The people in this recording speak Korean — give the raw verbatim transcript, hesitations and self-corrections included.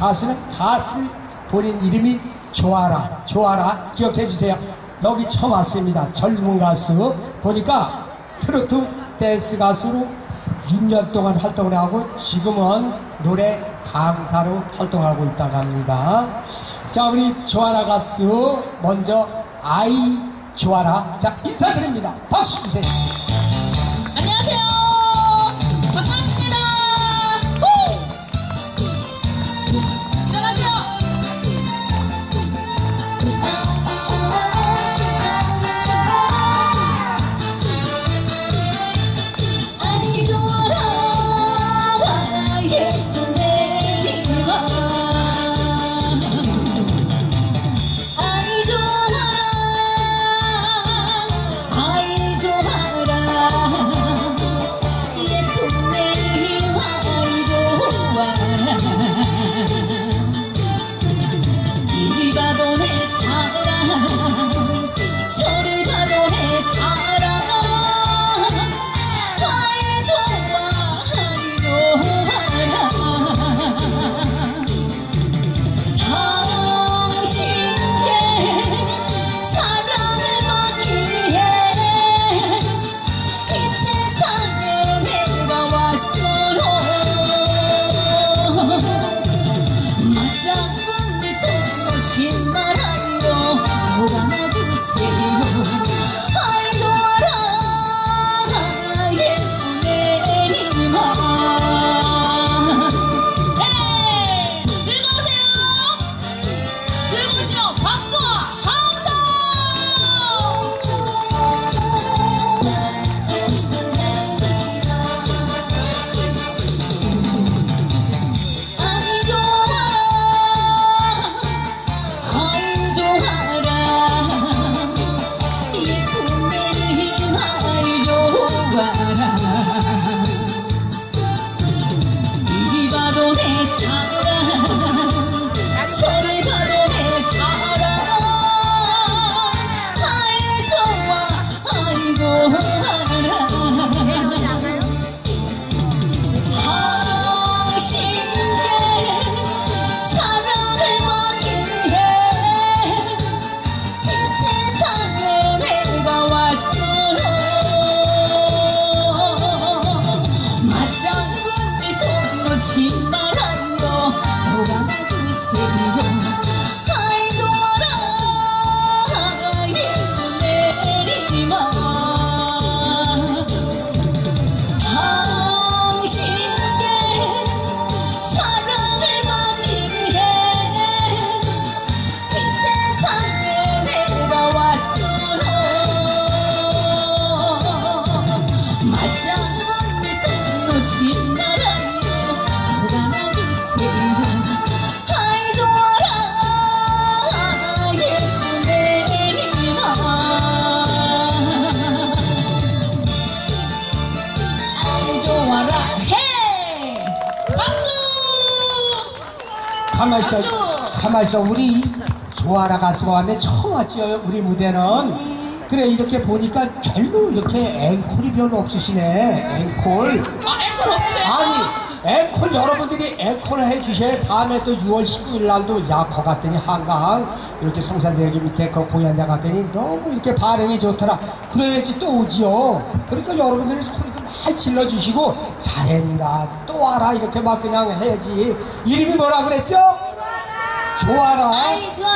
가수는 가수 본인 이름이 조아라. 조아라 기억해 주세요. 여기 처음 왔습니다. 젊은 가수 보니까 트로트 댄스 가수로 육 년 동안 활동을 하고 지금은 노래 강사로 활동하고 있다고 합니다. 자, 우리 조아라 가수 먼저 아이 조아라, 자 인사드립니다. 박수 주세요. 안녕하세요. 반갑습니다. 후! 일어나세요. 아이 좋아라 예쁜 내리마 아이 좋아라 아이 좋아라 예쁜 내리마 아이 좋아라 이리 봐도 내 사랑 저리 봐도 내 사랑 아이 좋아 아이 좋아라 당신께 사랑을 받기 위해 이 세상에 내가 왔어요. 맞장군 내 손 놓지 말아요. 녹아나주세요. 아이 좋아라 예쁜 내리마 에이 즐거우세요. 즐거우시면 박수와 함성. 아이 좋아라 아이 좋아라 예쁜 내리마 아이 좋아라 이리 봐도 내 사랑 저리 봐도 내 사랑 아이 좋아 아이 좋아라 당신께 사랑을 받기 위해 이 세상에 내가 왔어요. 맞장군 내 손 놓지 말아요. 녹아나주세요. 아이 좋아라 예쁜 내리마 당신께 사랑을 받기 위해 이 세상에 내가 왔어요. 맞장군 내 손 놓지 말아요. 녹아나주세요. 아이 좋아라 예쁜 내리마 아이 좋아라 해 박수. 가만있어, 박수! 가만있어. 우리 조아라 가수가 왔네. 처음 왔죠, 우리 무대는. 그래, 이렇게 보니까 별로 이렇게 앵콜이 별로 없으시네. 앵콜. 아 앵콜 없으세요? 아니, 앵콜 여러분들이 앵콜을 해주셔야 다음에 또 유월 십구일 날도 야거 갔더니 한강 이렇게 성산대교 밑에 그 공연장 갔더니 너무 이렇게 반응이 좋더라. 그래야지 또 오지요. 그러니까 여러분들이 소리도 많이 질러주시고 잘한다 또 와라 이렇게 막 그냥 해야지. 이름이 뭐라 그랬죠? 조아라. 아이 좋아라